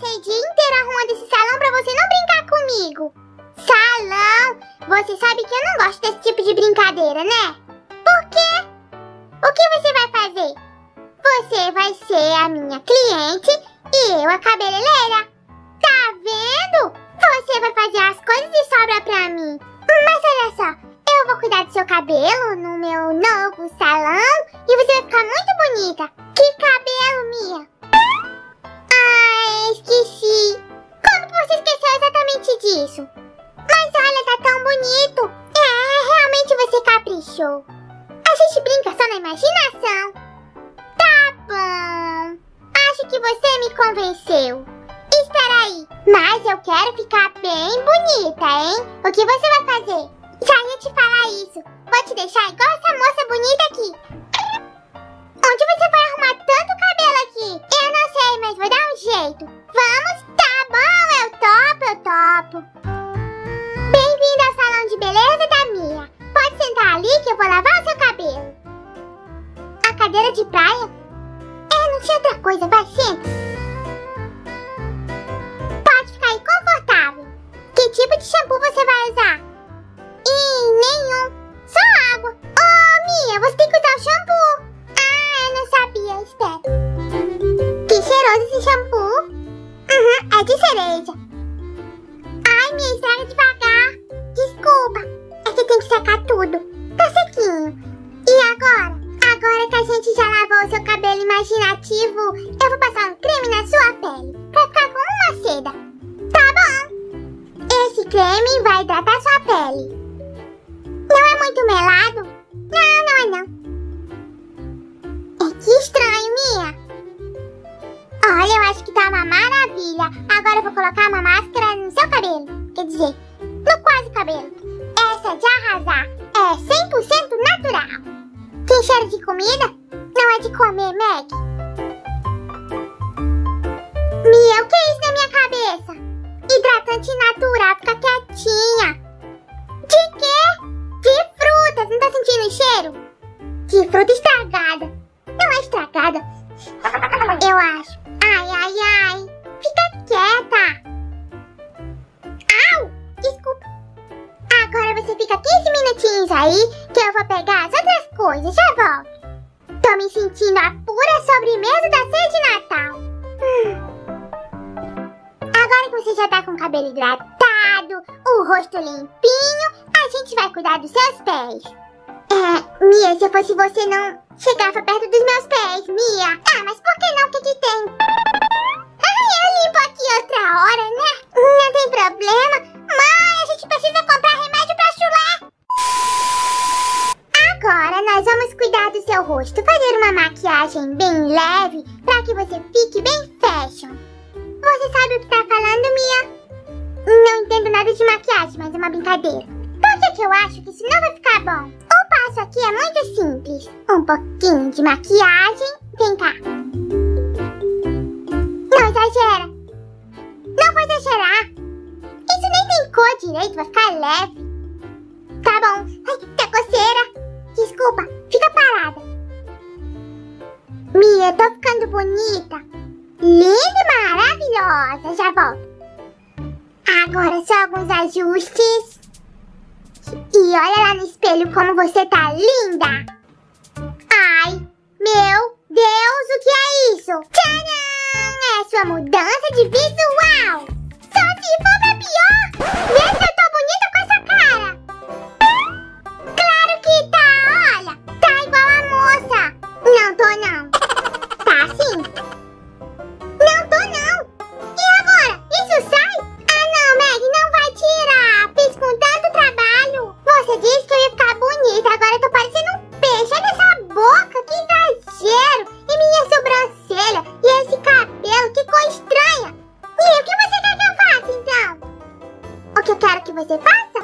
passei o dia inteiro arrumando esse salão pra você não brincar comigo. Salão? Você sabe que eu não gosto desse tipo de brincadeira, né? Por quê? O que você vai fazer? Você vai ser a minha cliente e eu a cabeleireira. Tá vendo? Você vai fazer as coisas e sobra pra mim. Mas olha só, eu vou cuidar do seu cabelo no meu novo salão e você vai ficar muito bonita. Que cabelo, Mia? Esqueci. Como que você esqueceu exatamente disso? Mas olha, tá tão bonito. Realmente você caprichou. A gente brinca só na imaginação. Tá bom. Acho que você me convenceu. Espera aí. Mas eu quero ficar bem bonita, hein? O que você vai fazer? Já ia te falar isso. Vou te deixar igual essa moça bonita aqui. Onde você vai arrumar tanto cabelo aqui? Eu não sei, mas vou dar um jeito. Vamos? Tá bom, eu topo. Bem-vindo ao salão de beleza da Mia. Pode sentar ali que eu vou lavar o seu cabelo. A cadeira de praia? Não tinha outra coisa, vai, senta. Pode ficar aí confortável. Que tipo de shampoo você vai usar? Nenhum. Só água. Mia, você tem que usar o shampoo. Eu não sabia, espera. Que cheiroso esse shampoo. É de cereja. Ai, Mia, estraga devagar. Desculpa. É que tem que secar tudo. Tá sequinho. E agora? Agora que a gente já lavou o seu cabelo imaginativo, eu vou passar um creme na sua pele. Pra ficar como uma seda. Tá bom. Esse creme vai hidratar sua pele. Não é muito melado? Não. Que estranho, Mia. Olha, eu acho que tá uma maravilha. Agora eu vou colocar uma máscara no seu cabelo. Quer dizer, no quase cabelo. Essa é de arrasar. É 100% natural. Tem cheiro de comida? Não é de comer, Meg. Mia, o que é isso na minha cabeça? Hidratante natural, fica quietinha. De quê? De frutas, não tá sentindo o cheiro? De fruta estragada. Não é estragada, eu acho. Ai. Fica quieta. Au, desculpa. Agora você fica 15 minutinhos aí, que eu vou pegar as outras coisas. Já volto. Tô me sentindo a pura sobremesa da ceia de Natal. Agora que você já tá com o cabelo hidratado, o rosto limpinho, a gente vai cuidar dos seus pés. Mia, se eu fosse você, não chegava perto dos meus pés, Mia. Mas por que não? O que tem? Eu limpo aqui outra hora, né? Não tem problema. Mãe, a gente precisa comprar remédio pra chulé. Agora nós vamos cuidar do seu rosto. Fazer uma maquiagem bem leve pra que você fique bem fashion. Você sabe o que tá falando, Mia? Não entendo nada de maquiagem, mas é uma brincadeira. Por que eu acho que isso não vai ficar bom? O passo aqui é muito simples. Um pouquinho de maquiagem. Vem cá. Não exagera. Não vou exagerar. Isso nem tem cor direito, vai ficar leve. Tá bom. Ai, tá coceira. Desculpa, fica parada. Mia, tô ficando bonita. Linda e maravilhosa. Já volto. Agora só alguns ajustes. E olha lá no espelho como você tá linda. Ai, meu Deus, o que é isso? Tcharam! É sua mudança de visual. Só se for pra pior. Vê se eu tô bonita com essa cara. Claro que tá, olha. Tá igual a moça. Não tô não. Tá sim? Não tô não. E agora? Isso sai? Não, Meg, não vai tirar. Fiz com tanto trabalho. Você disse que eu ia ficar bonita. Agora eu tô parecendo um peixe. Olha essa boca, que exagero. E minha sobrancelha. E esse cabelo, que cor estranha. E o que você quer que eu faça, então? O que eu quero que você faça?